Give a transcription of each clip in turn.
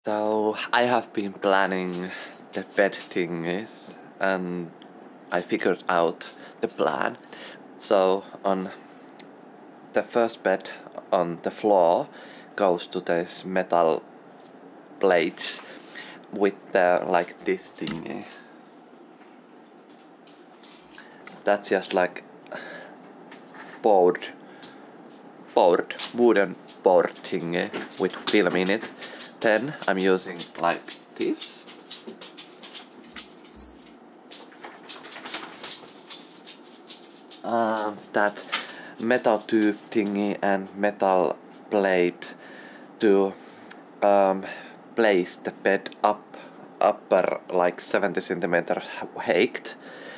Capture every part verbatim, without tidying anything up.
So I have been planning the bed thingies and I figured out the plan. So on the first bed on the floor goes to this metal plates with the like this thingy. That's just like board board wooden board thingy with film in it. Then I'm using like this. Um, that metal tube thingy and metal plate to um, place the bed up upper like seventy centimeters height,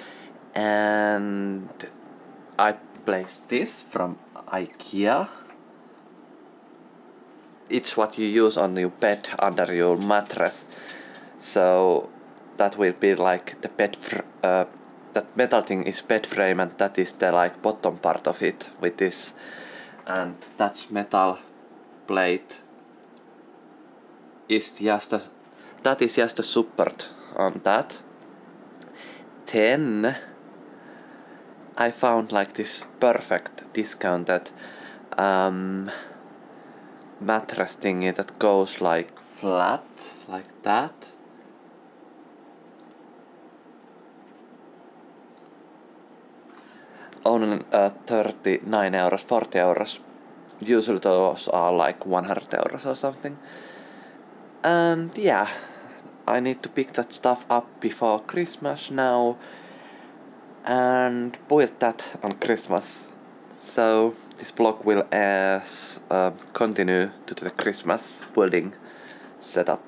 and I place this from IKEA. It's what you use on your bed under your mattress, so that will be like the bed fr uh, that metal thing is bed frame, and that is the like bottom part of it with this, and that's metal plate is just a, that is just a support on that. Then I found like this perfect discounted um, mattress thingy that goes like flat, like that. Only uh, thirty-nine euros, forty euros. Usually those are like one hundred euros or something. And yeah, I need to pick that stuff up before Christmas now and build that on Christmas. So this vlog will as uh, continue to the Christmas building setup.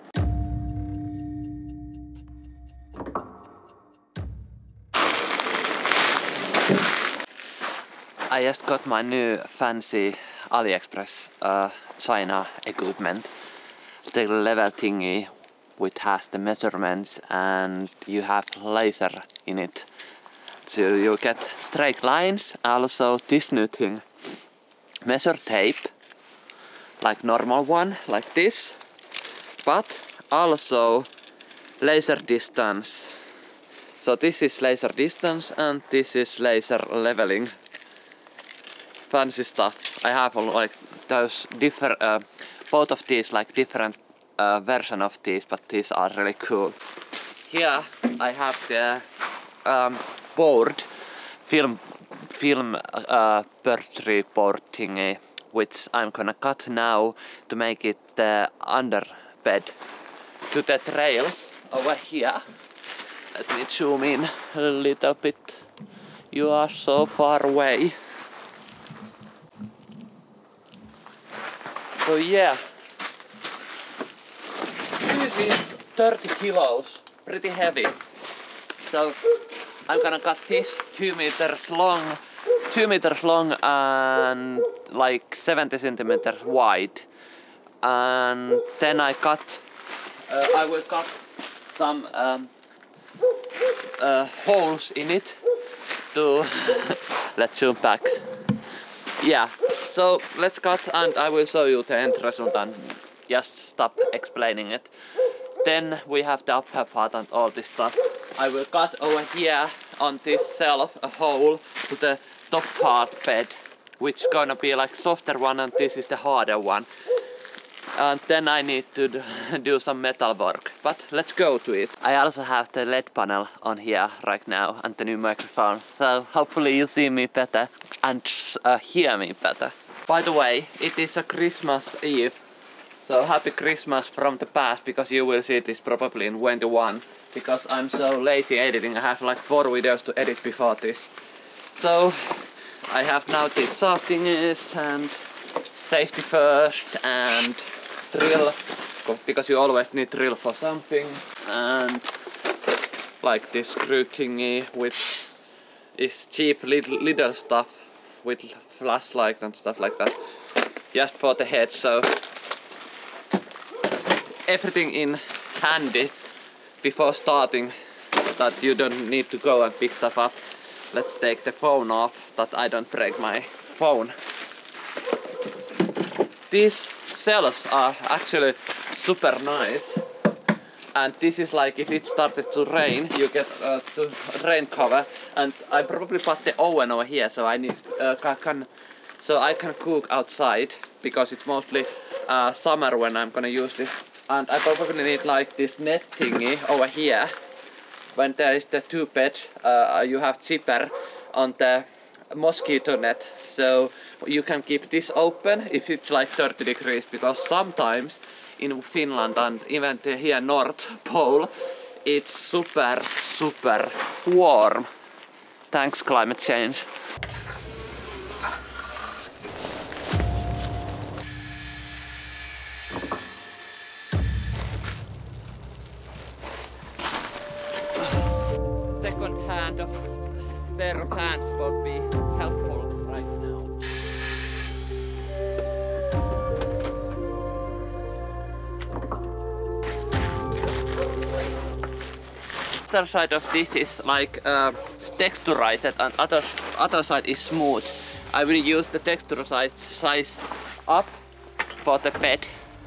I just got my new fancy AliExpress uh, China equipment. The level thingy which has the measurements and you have laser in it. So you get straight lines. Also this new thing, measure tape, like normal one, like this, but also laser distance. So this is laser distance and this is laser leveling. Fancy stuff. I have like those different, uh, both of these like different uh, version of these, but these are really cool. Here I have the um, board, film, film uh, birthday board thingy, which I'm gonna cut now to make it the under bed to the trails over here. Let me zoom in a little bit. You are so far away. So yeah, this is thirty kilos, pretty heavy. So I'm gonna cut this two meters long, two meters long and like seventy centimeters wide. And then I cut, uh, I will cut some um, uh, holes in it to, let's zoom back. Yeah, so let's cut and I will show you the end result and just stop explaining it. Then we have the upper part and all this stuff. I will cut over here on this shelf a hole to the top part bed, which gonna be like softer one and this is the harder one. And then I need to do some metal work, but let's go to it. I also have the L E D panel on here right now and the new microphone, so hopefully you see me better and uh, hear me better. By the way, it is a Christmas Eve, so happy Christmas from the past, because you will see this probably in twenty-one, because I'm so lazy editing. I have like four videos to edit before this. So I have now these soft thingies and safety first and drill, because you always need drill for something, and like this screw thingy which is cheap little, little stuff with flashlight and stuff like that, just for the head. So everything in handy before starting, that you don't need to go and pick stuff up. Let's take the phone off, that I don't break my phone. These cells are actually super nice. And this is like if it started to rain, you get uh, the rain cover. And I probably put the oven over here, so I need uh, can so I can cook outside because it's mostly uh, summer when I'm gonna use this. And I probably need like this net thingy over here. When there is the two beds, uh, you have zipper on the mosquito net, so you can keep this open if it's like thirty degrees, because sometimes in Finland and even here North Pole it's super super warm. Thanks climate change. Second hand of pair of hands will be helpful right now. Other side of this is like uh, texturized and other other side is smooth. I will use the texture size size up for the bed.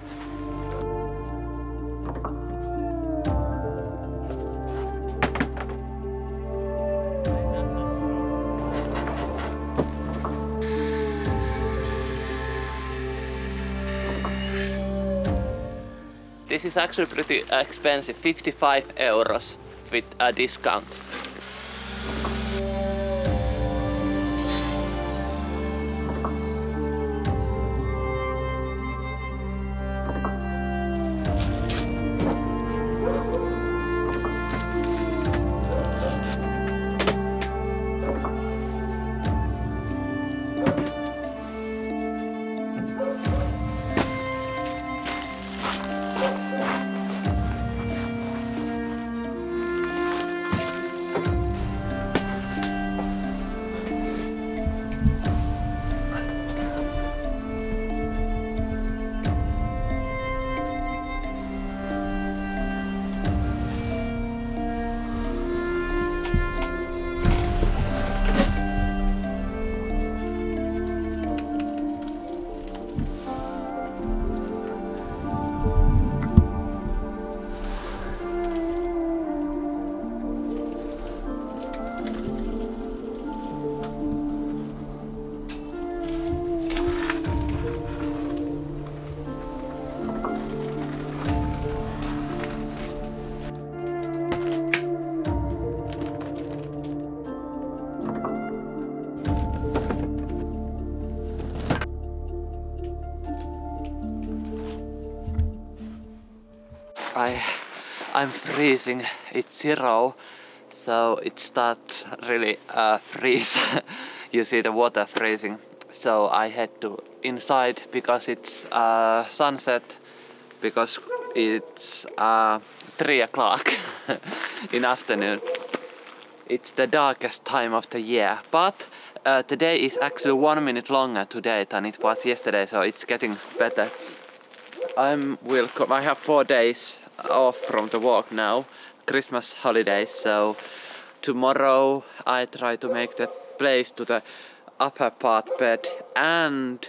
This is actually pretty expensive, fifty-five euros with a discount. I, I'm freezing, it's zero, so it starts really uh, freeze. You see the water freezing. So I head to inside because it's uh, sunset, because it's uh, three o'clock in afternoon. It's the darkest time of the year, but uh, today is actually one minute longer today than it was yesterday, so it's getting better. I'm will come, I have four days off from the walk now, Christmas holidays, so tomorrow I try to make the place to the upper part bed and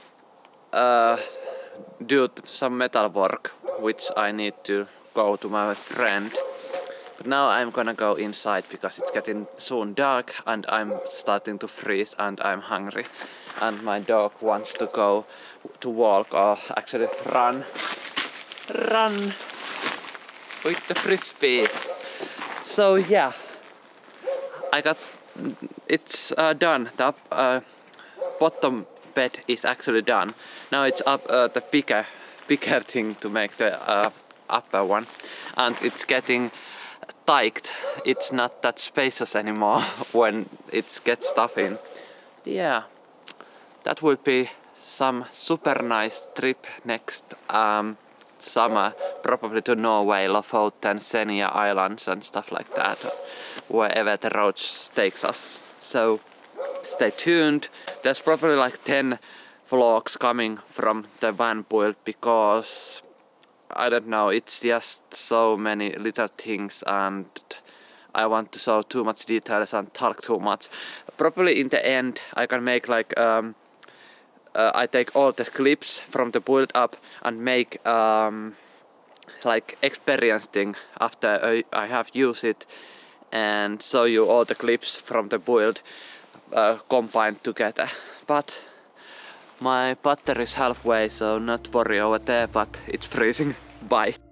uh, do some metal work, which I need to go to my friend. But now I'm gonna go inside because it's getting soon dark and I'm starting to freeze and I'm hungry. And my dog wants to go to walk or actually run. Run with the frisbee. So yeah, I got it's uh, done. The up, uh, bottom bed is actually done. Now it's up uh, the bigger, bigger thing to make the uh, upper one, and it's getting tight. It's not that spacious anymore when it gets stuff in. Yeah, that will be some super nice trip next um, summer, probably to Norway, Lofoten, Senja Islands and stuff like that, wherever the road takes us. So stay tuned. There's probably like ten vlogs coming from the van build because I don't know, it's just so many little things and I want to show too much details and talk too much. Probably in the end I can make like um, uh, I take all the clips from the build up and make um, like experience thing after I, I have used it and show you all the clips from the build uh, combined together. But my battery is halfway, so not worry over there, but it's freezing. Bye.